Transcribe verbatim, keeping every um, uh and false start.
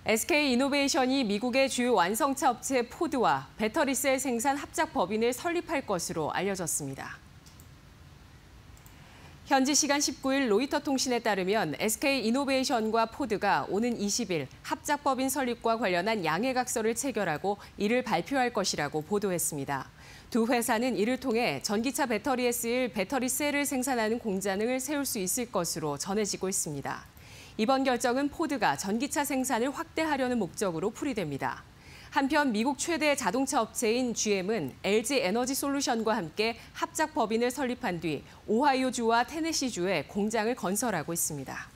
에스케이이노베이션이 미국의 주요 완성차 업체 포드와 배터리셀 생산 합작 법인을 설립할 것으로 알려졌습니다. 현지 시간 십구 일 로이터 통신에 따르면 에스케이이노베이션과 포드가 오는 이십 일 합작 법인 설립과 관련한 양해각서를 체결하고 이를 발표할 것이라고 보도했습니다. 두 회사는 이를 통해 전기차 배터리에 쓰일 배터리셀을 생산하는 공장을 세울 수 있을 것으로 전해지고 있습니다. 이번 결정은 포드가 전기차 생산을 확대하려는 목적으로 풀이됩니다. 한편 미국 최대 자동차 업체인 지엠은 엘지 에너지 솔루션과 함께 합작 법인을 설립한 뒤 오하이오주와 테네시주에 공장을 건설하고 있습니다.